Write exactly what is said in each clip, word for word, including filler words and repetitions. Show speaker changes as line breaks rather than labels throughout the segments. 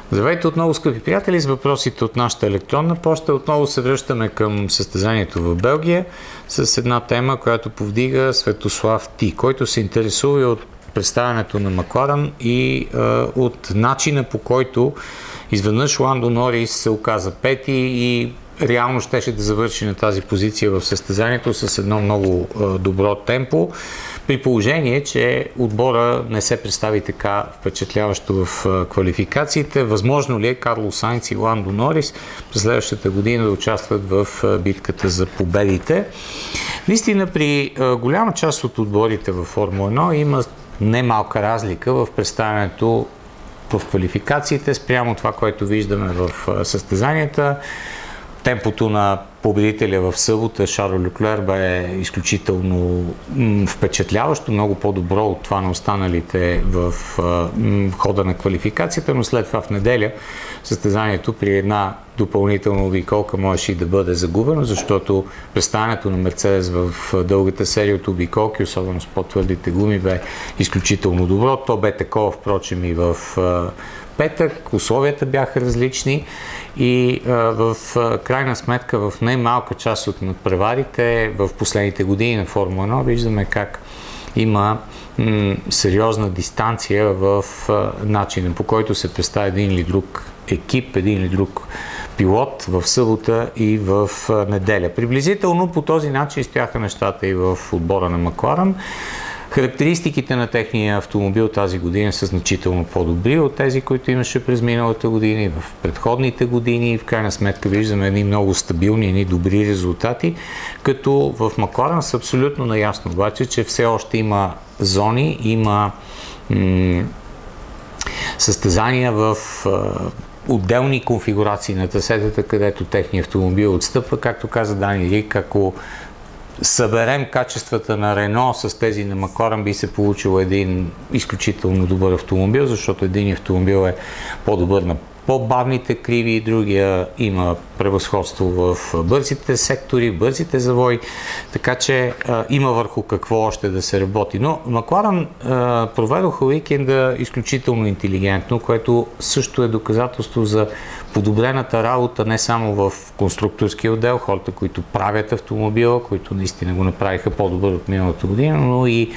Здравейте отново, скъпи приятели, с въпросите от нашата електронна поща. Отново се връщаме към състезанието в Белгия с една тема, която повдига Светослав Ти, който се интересува от представянето на Макларен и а, от начина, по който изведнъж Ландо Норис се оказа пети и реално щеше да завърши на тази позиция в състезанието с едно много а, добро темпо, при положение, че отбора не се представи така впечатляващо в а, квалификациите. Възможно ли е Карлос Сайнц и Ландо Норис през следващата година да участват в а, битката за победите? Наистина, при а, голяма част от отборите във Формула едно има немалка разлика в представянето в квалификациите спрямо това, което виждаме в а, състезанията. Темпото на победителя в събота Шарло Леклер бе изключително впечатляващо, много по-добро от това на останалите в хода на квалификацията, но след това в неделя състезанието при една допълнителна обиколка можеше и да бъде загубено, защото представянето на Мерцедес в дългата серия от обиколки, особено с по-твърдите гуми, бе изключително добро. То бе такова, впрочем, и в петък. Условията бяха различни и а, в а, крайна сметка в най-малка част от надпреварите в последните години на Формула едно виждаме как има м- сериозна дистанция в а, начина, по който се представя един или друг екип, един или друг пилот в събота и в а, неделя. Приблизително по този начин стояха нещата и в отбора на Макларен. Характеристиките на техния автомобил тази година са значително по-добри от тези, които имаше през миналата година и в предходните години. В крайна сметка виждаме едни много стабилни, едни добри резултати, като в Макларен са абсолютно наясно обаче, че все още има зони, има м- състезания в а, отделни конфигурации на трасетата, където техният автомобил отстъпва. Както каза Дани Рик, ако съберем качествата на Рено с тези на Макларен, би се получил един изключително добър автомобил, защото един автомобил е по-добър на по-бавните криви и другия има превъзходство в бързите сектори, бързите завои, така че а, има върху какво още да се работи. Но Макларен а, проведоха уикенда изключително интелигентно, което също е доказателство за подобрената работа не само в конструкторския отдел, хората, които правят автомобила, които наистина го направиха по-добър от миналата година, но и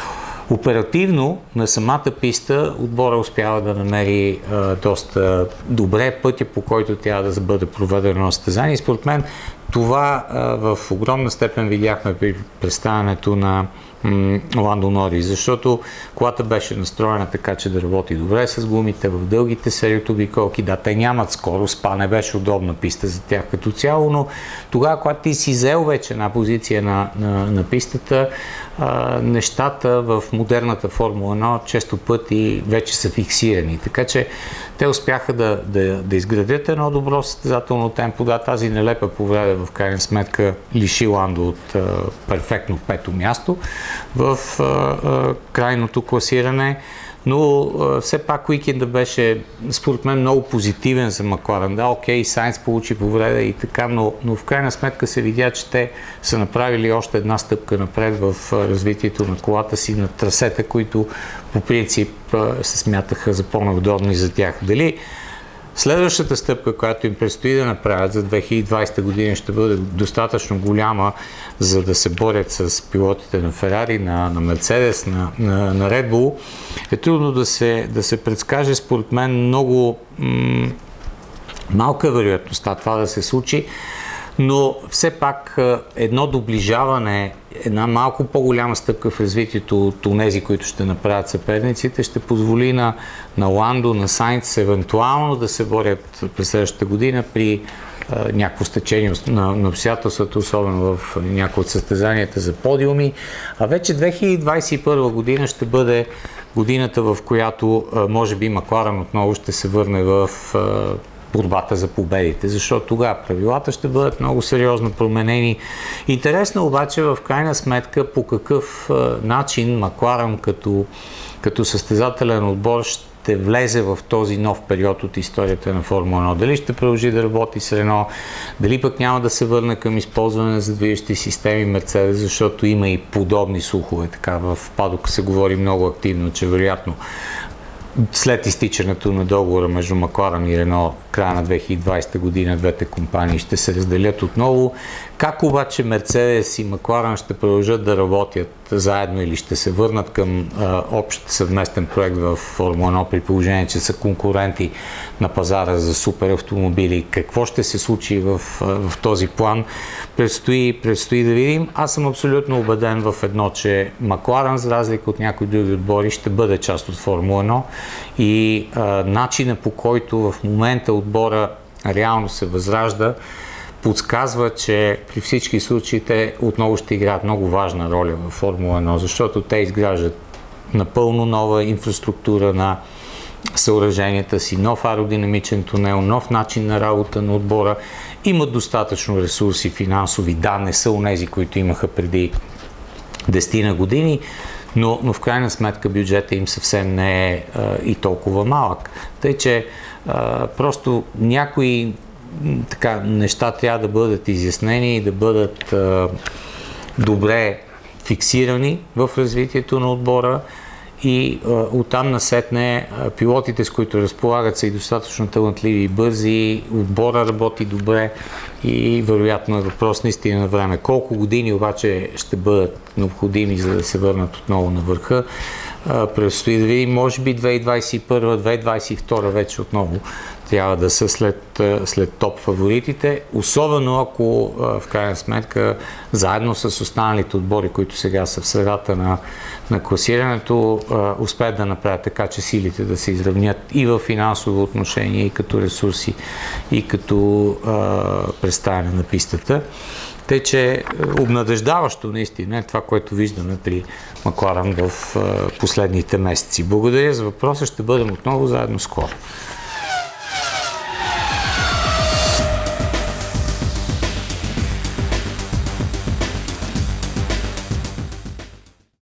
оперативно на самата писта отбора успява да намери а, доста добре пътя, по който трябва да бъде проведено състезание. Според мен това а, в огромна степен видяхме при представянето на м- Ландо Норис, защото колата беше настроена така, че да работи добре с гумите в дългите серии от обиколки. Да, те нямат скорост, спа не беше удобна писта за тях като цяло, но тогава, когато ти си взел вече на позиция на, на, на пистата, а, нещата в модерната Формула едно често пъти вече са фиксирани. Така че те успяха да, да, да изградят едно добро състезателно темпо. Да, тази нелепа повреда в крайна сметка лиши Ландо от а, перфектно пето място в а, а, крайното класиране, но а, все пак уикенда беше според мен много позитивен за Макларен. Да, окей, Сайнц получи повреда и така, но, но в крайна сметка се видя, че те са направили още една стъпка напред в а, развитието на колата си на трасета, които по принцип а, се смятаха за по-неудобни за тях. Дали следващата стъпка, която им предстои да направят за две хиляди и двадесета година, ще бъде достатъчно голяма, за да се борят с пилотите на Ферари, на, на Мерцедес, на, на, на Red Bull, е трудно да се, да се предскаже. Според мен много м- малка вероятността това да се случи, но все пак едно доближаване, една малко по-голяма стъпка в развитието от онези, които ще направят съперниците, ще позволи на, на Ландо, на Сайнц евентуално да се борят през следващата година при а, някакво стечение на, на обстоятелствата, особено в някои от състезанията за подиуми. А вече две хиляди двадесет и първа година ще бъде годината, в която а, може би Макларен отново ще се върне в а, борбата за победите, защото тогава правилата ще бъдат много сериозно променени. Интересно обаче в крайна сметка по какъв а, начин Макларен като, като състезателен отбор ще влезе в този нов период от историята на Формула едно. Дали ще продължи да работи с Рено, дали пък няма да се върне към използване на задвижещи системи Мерцедес, защото има и подобни слухове. Така в падока се говори много активно, че вероятно след изтичането на договора между Макларен и Рено в края на две хиляди и двадесета година двете компании ще се разделят отново. Как обаче Мерцедес и Макларен ще продължат да работят заедно или ще се върнат към а, общ съвместен проект в Формула едно при положение, че са конкуренти на пазара за супер автомобили? Какво ще се случи в, в този план? Предстои, предстои да видим. Аз съм абсолютно убеден в едно, че Макларен, за разлика от някои други отбори, ще бъде част от Формула едно и а, начина, по който в момента отбора реално се възражда, подсказва, че при всички случаи те отново ще играят много важна роля в Формула едно, защото те изграждат напълно нова инфраструктура на съоръженията си, нов аеродинамичен тунел, нов начин на работа на отбора, имат достатъчно ресурси финансови, да, не са онези, които имаха преди десетина години, но, но в крайна сметка бюджета им съвсем не е а, и толкова малък. Тъй, че а, просто някои така, неща трябва да бъдат изяснени и да бъдат а, добре фиксирани в развитието на отбора и а, оттам насетне а, пилотите, с които разполагат, са и достатъчно талантливи и бързи, отбора работи добре и вероятно е въпрос наистина на време. Колко години обаче ще бъдат необходими, за да се върнат отново на върха, а, предстои да видим. Може би две хиляди двадесет и първа - две хиляди двадесет и втора вече отново трябва да са след, след топ фаворитите, особено ако в крайна сметка заедно с останалите отбори, които сега са в средата на, на класирането, успеят да направят така, че силите да се изравнят и в финансово отношение, и като ресурси, и като а, представяне на пистата. Тъй, че обнадеждаващо наистина е това, което виждаме при Макларен в а, последните месеци. Благодаря за въпроса, ще бъдем отново заедно скоро.